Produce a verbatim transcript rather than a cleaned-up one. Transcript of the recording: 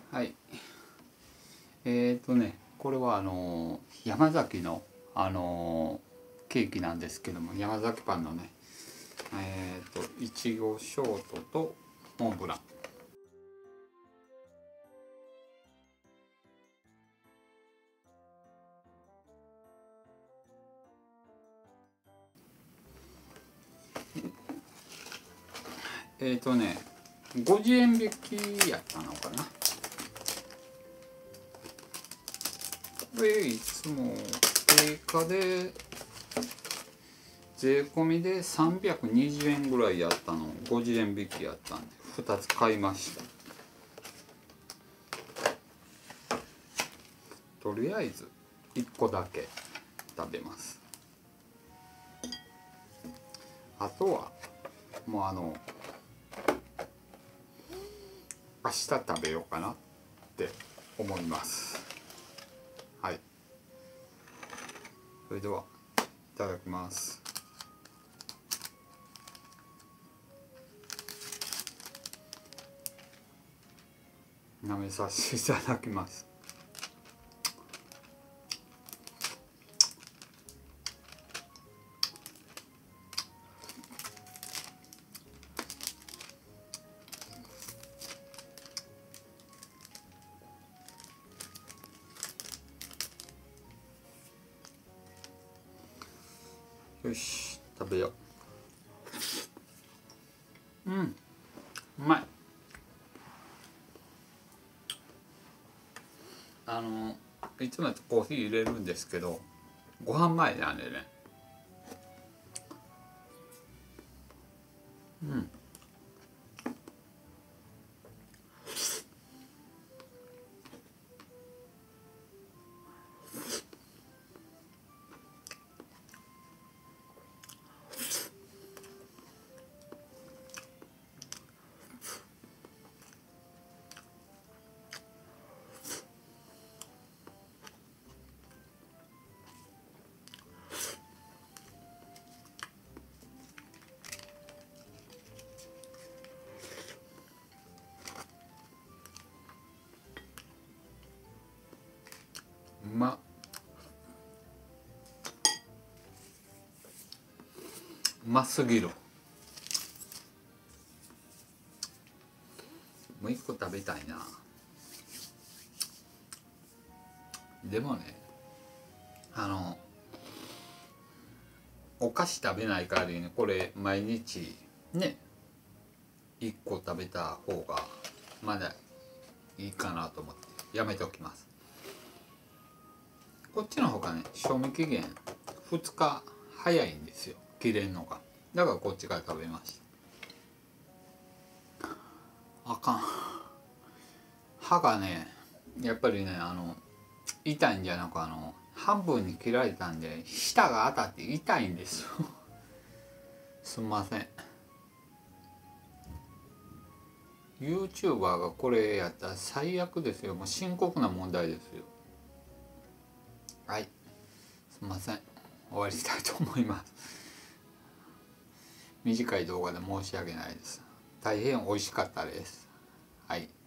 はい。えっとね、これはあの山崎のあのケーキなんですけども、山崎パンのね、えっといちごショートとモンブラン。えっとね、ごじゅうえん引きやったのかな。これいつも定価で税込みでさんびゃくにじゅうえんぐらいやったのごじゅうえん引きやったんでふたつ買いました。とりあえずいっこだけ食べます。あとはもうあの明日食べようかなって思います。はい、それではいただきます。舐めさせていただきます。よし、食べよう。うん、うまい。あのいつもコーヒー入れるんですけど、ご飯前なんでね。うん。うまっ。うますぎる。もう一個食べたいな。でもね、あのお菓子食べない代わりにこれ毎日ねいっこ食べた方がまだいいかなと思ってやめておきます。こっちの方がね賞味期限ふつか早いんですよ、切れんのが。だからこっちから食べました。あかん、歯がねやっぱりねあの痛いんじゃなく、あの半分に切られたんで舌が当たって痛いんですよすんません。 ユーチューバー がこれやったら最悪ですよ。もう深刻な問題ですよ。はい、すんません、終わりたいと思います。短い動画で申し訳ないです。大変美味しかったです。はい。